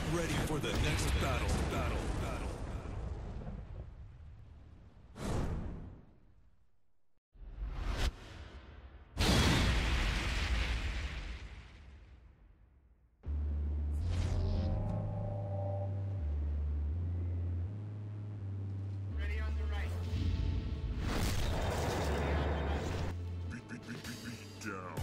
ready for the next battle. Ready on the right. Beatdown.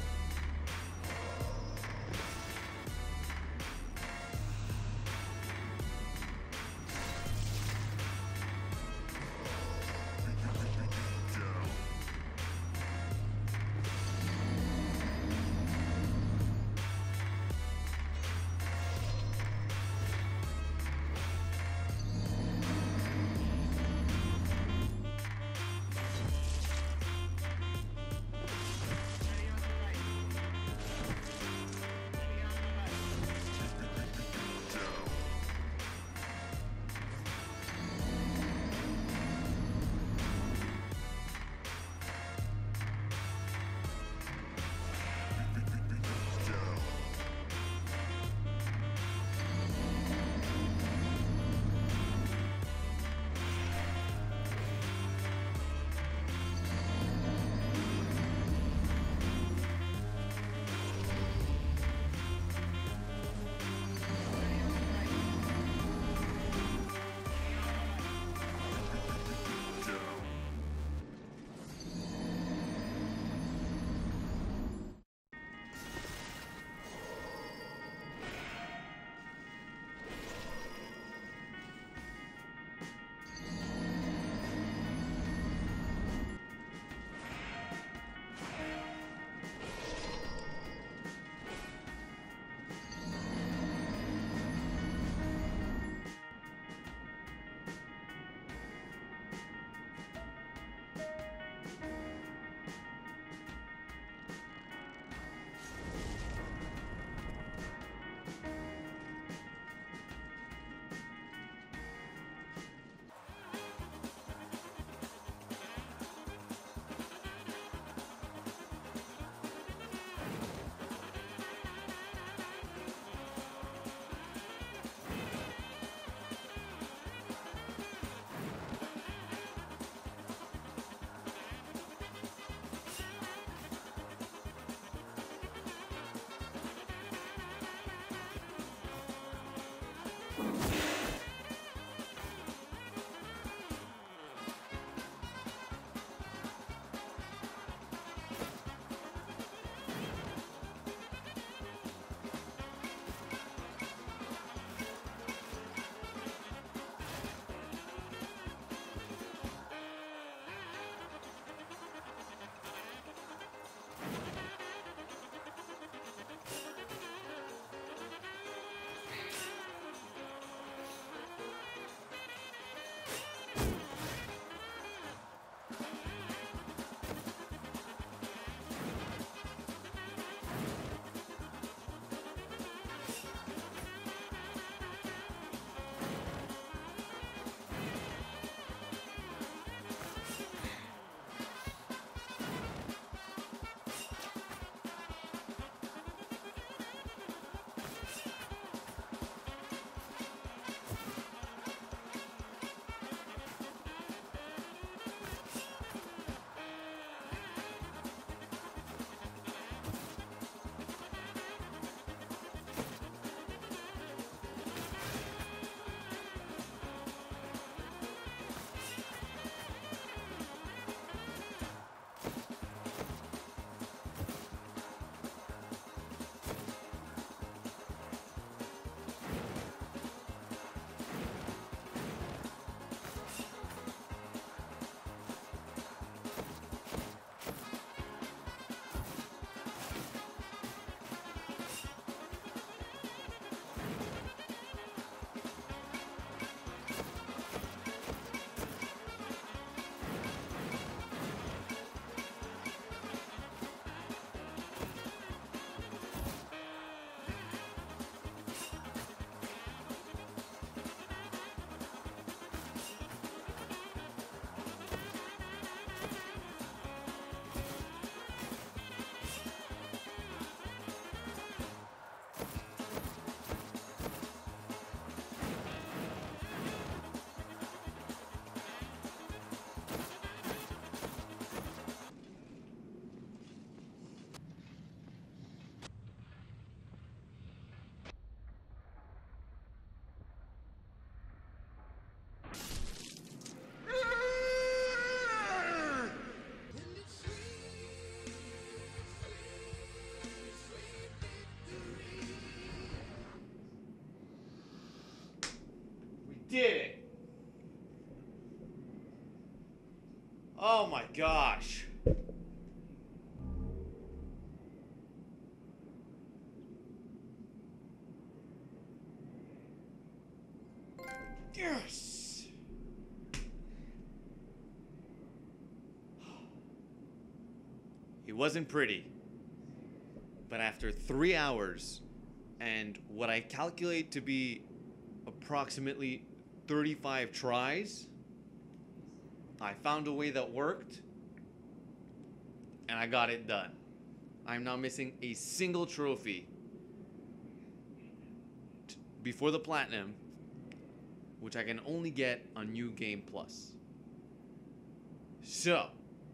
did it. Oh my gosh. Yes. It wasn't pretty. But after 3 hours and what I calculate to be approximately 35 tries, I found a way that worked, and I got it done. I'm now missing a single trophy before the platinum, which I can only get on New Game Plus. So,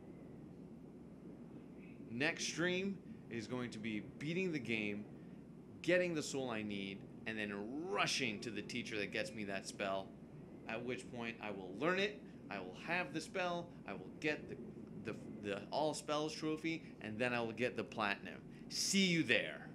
next stream is going to be beating the game, getting the soul I need, and then rushing to the teacher that gets me that spell, at which point I will learn it, I will have the spell, I will get the all spells trophy, and then I will get the platinum. See you there.